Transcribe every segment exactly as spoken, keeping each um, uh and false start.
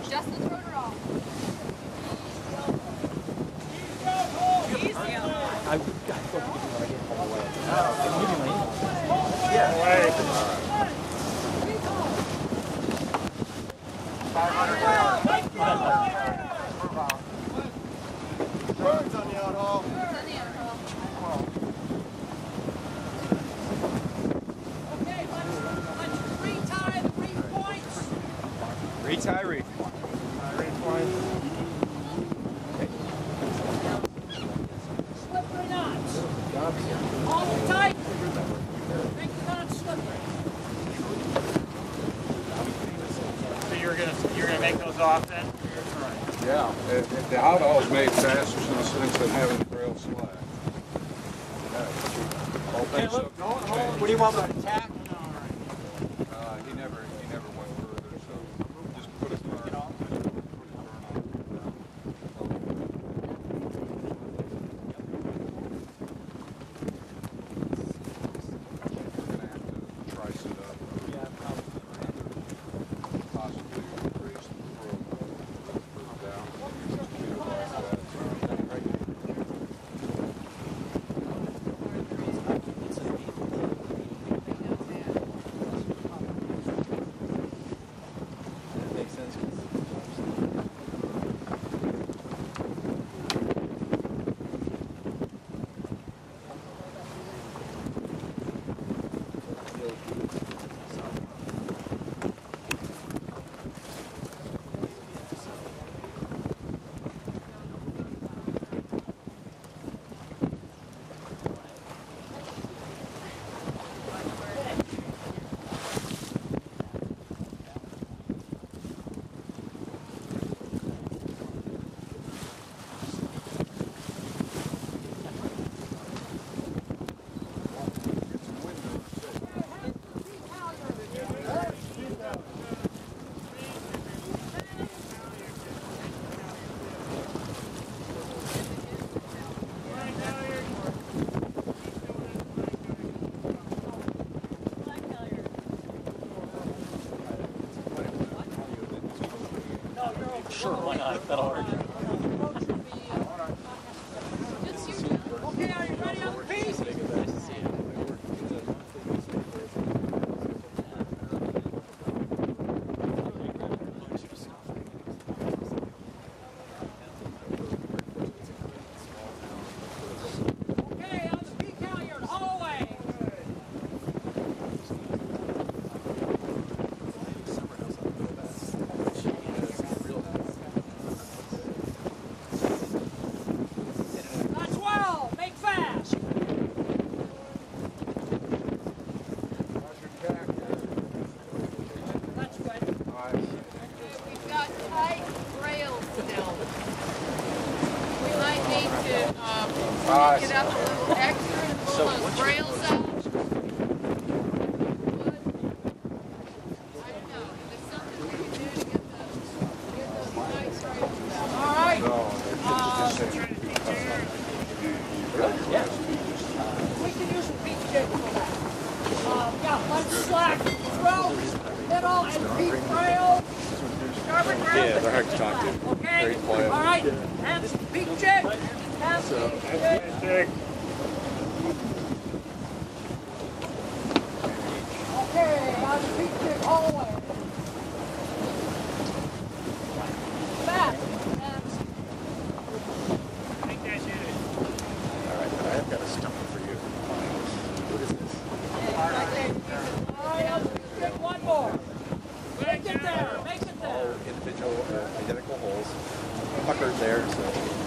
first. Justin's rotor off. I got to when I get home away. I can give you my email. Yeah. Away. five hundred Birds on the out hall. Birds on the out hall. Okay, let's, let's retie the reef points. Retie reef. Reef points. Slippery knots. Hold them tight. Make the knots slippery. So you're gonna you're gonna make those off then? Yeah, it, it, the out hall's made faster in the sense than having the trail slack. Hey, look, what do you want with the tack? Uh, he never, he never went further, so just put a turn on. Trice it up. Yeah, probably. Possibly increase the throw further down. That makes sense. Sure, why not? That'll work. Okay, are you ready on the piece? Okay, on the peak halyard, hallway. That's well, make fast. That's good. We've got tight rails still. We might need to um, pick it up a little extra and pull those rails out. I don't know. There's something we can do to get those, get those nice rails out. All right. No, Uh, they're just Yeah. we can use some peak jig for that. Uh, yeah, let's slack, throw, middle, and peak rail. Starboard rail. Yeah, they're hard to talk to. Okay. Very quiet. All right. And some peak jig. And peak jig. Dig. Okay, on the peak jig hallway. Back. And I think that's it. All right, but I've got a stumper for you. What is this? all right, on the peak jig, one more. Make it there. Make it All there. individual, uh, identical holes. Puckered there, so.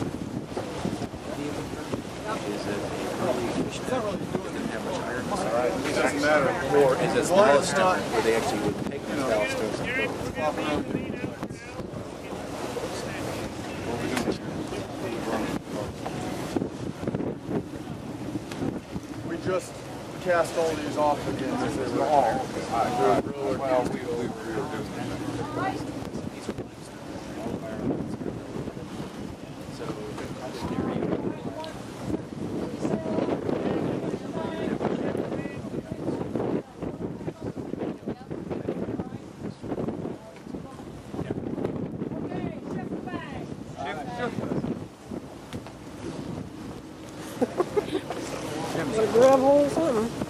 Is it a early fishnet? It didn't have much iron. All right. It doesn't matter. Or is it As long small as it's not- stumper where they actually would take the ballast stones and You're, throw we're it? gonna leave, leave out now. We just cast all these off again. This is all. Well, we, we were doing All right. So, the stereo. grab hold of something.